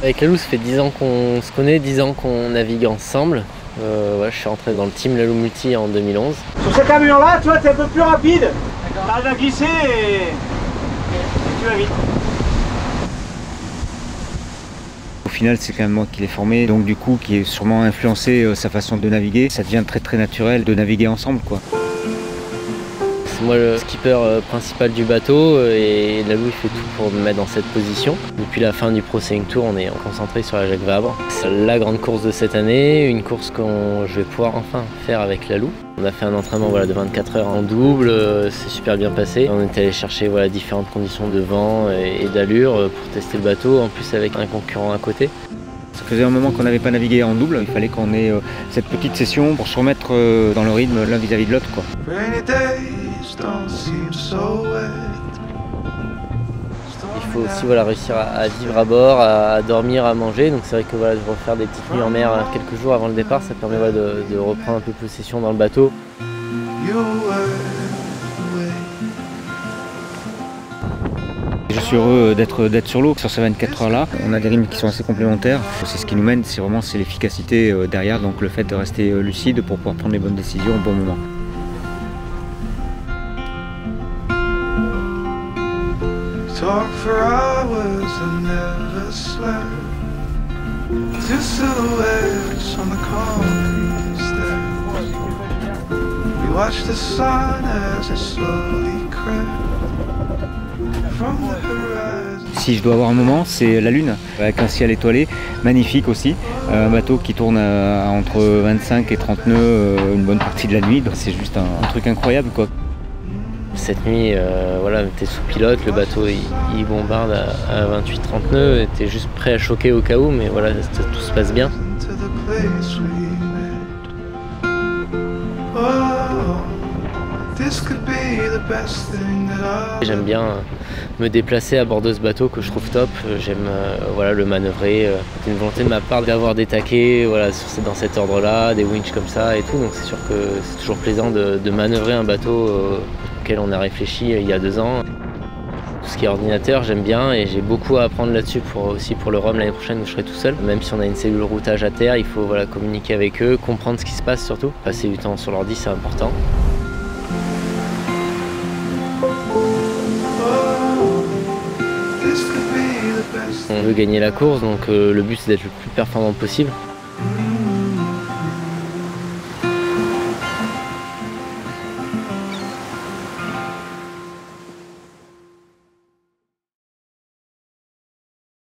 Avec Lalou, ça fait 10 ans qu'on se connaît, 10 ans qu'on navigue ensemble. Ouais, je suis rentré dans le team Lalou Multi en 2011. Sur ce camion là, tu vois, t'es un peu plus rapide. T'arrives à glisser et tu vas vite. Au final, c'est quand même moi qui l'ai formé, donc du coup, qui est sûrement influencé sa façon de naviguer. Ça devient très naturel de naviguer ensemble, quoi. C'est moi le skipper principal du bateau et Lalou il fait tout pour me mettre dans cette position. Depuis la fin du Pro Sailing Tour, on est concentré sur la Jacques Vabre. C'est la grande course de cette année, une course que je vais pouvoir enfin faire avec Lalou. On a fait un entraînement de 24 heures en double, c'est super bien passé. On est allé chercher différentes conditions de vent et d'allure pour tester le bateau, en plus avec un concurrent à côté. Ça faisait un moment qu'on n'avait pas navigué en double, il fallait qu'on ait cette petite session pour se remettre dans le rythme l'un vis-à-vis de l'autre, quoi. Il faut aussi réussir à vivre à bord, à dormir, à manger. Donc c'est vrai que de refaire des petites nuits en mer quelques jours avant le départ, ça permet de reprendre un peu possession dans le bateau. Je suis heureux d'être sur l'eau sur ces 24 heures là. On a des rythmes qui sont assez complémentaires. C'est ce qui nous mène, c'est l'efficacité derrière, donc le fait de rester lucide pour pouvoir prendre les bonnes décisions au bon moment. Talk for hours and never slept. Two silhouettes on the concrete steps. We watched the sun as it slowly crept from the horizon. Si je dois avoir un moment, c'est la Lune, avec un ciel étoilé, magnifique aussi. Un bateau qui tourne entre 25 et 30 nœuds une bonne partie de la nuit, donc c'est juste un truc incroyable, quoi. Cette nuit, t'es sous pilote, le bateau il bombarde à 28-30 nœuds, t'es juste prêt à choquer au cas où, mais tout se passe bien. J'aime bien me déplacer à bord de ce bateau que je trouve top. J'aime le manœuvrer. C'est une volonté de ma part d'avoir des taquets dans cet ordre-là, des winches comme ça et tout. Donc c'est sûr que c'est toujours plaisant de manœuvrer un bateau auquel on a réfléchi il y a 2 ans. Tout ce qui est ordinateur, j'aime bien et j'ai beaucoup à apprendre là-dessus aussi pour le Rhum l'année prochaine où je serai tout seul. Même si on a une cellule routage à terre, il faut communiquer avec eux, comprendre ce qui se passe surtout. Passer du temps sur l'ordi, c'est important. On veut gagner la course, donc le but c'est d'être le plus performant possible.